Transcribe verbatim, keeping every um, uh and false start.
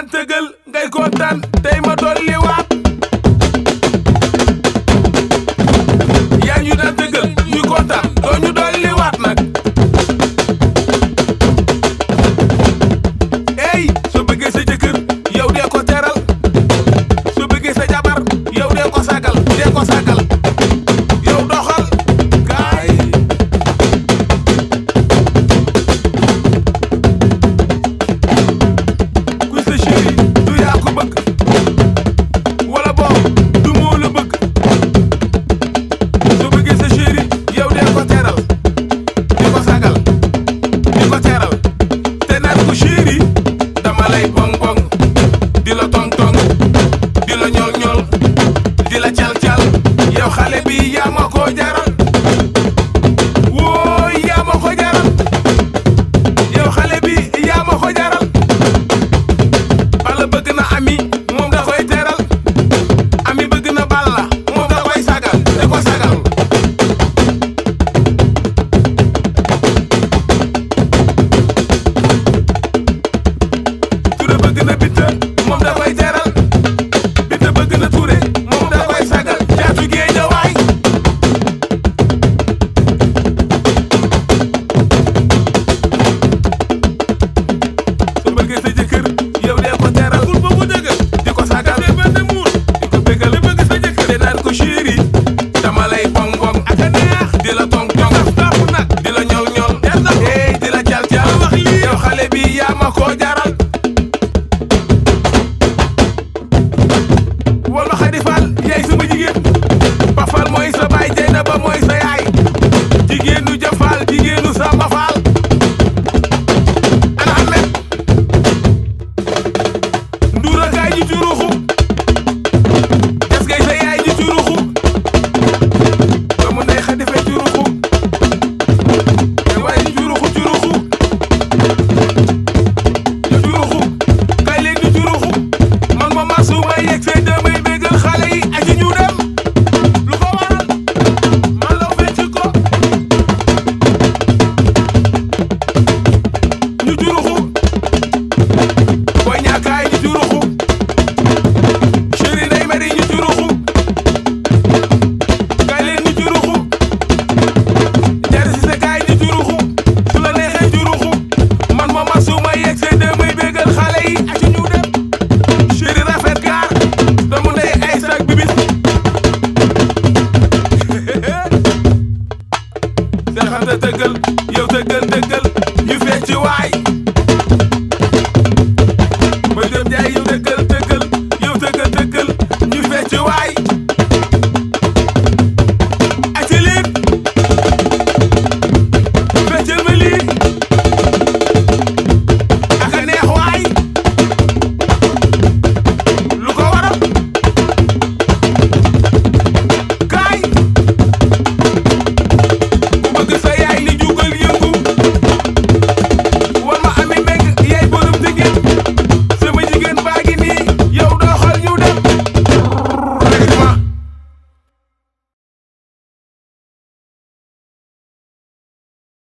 daan tëggal ngay kontaan tey ma dolli waat yaa ñu daan tëggal ñu kontaan doo ñu dolli waat nag ey soo bëggee sa jëkkër yow dee ko teral soo bëggee sa jabar yow dee ko sagal dee ko sagal yow doxal kaay kuy sa chéri du yaa ko bëgg wala boog du moo la bëgg soo bëggee sa chéri yow dee ko teral di ko sagal di ko teral te naan ko chéri dama lay bong bong di la tong tong di la ñol ñol di la cal cal yow xale bi yaa ma ko jaral woo yaa ma ko jaral yow xale bi yaa ma ko jaral Balla bëgg na Ami moom da koy teral Ami bëgg na Balla moom da koy sagal da ko sagal Touré bëgg na Binta moom da koy teral Binta bëgg na Touré moom da koy sagal Caatu Géejawaay soo bëggee sa jëkkër yow dee ko teral bul ba mu dëgg di ko sagal te benn muur di ko bégal te bëgg sa jëkkër te naan ko chéri dama lay bong bong ak a neex di la tong tong tap nag di la ñol ñol hey di la cal cal wax lii yow xale bi yaa ma ko jaral wol ma Xadi Fall yaay sama jigéen Ba Fall mooy sa baay Jeyna Ba mooy sa yaay jigéenu Ja Fall jigéenu Samba Fall ana Ahmed Ndoura gaay ji ci ruuxu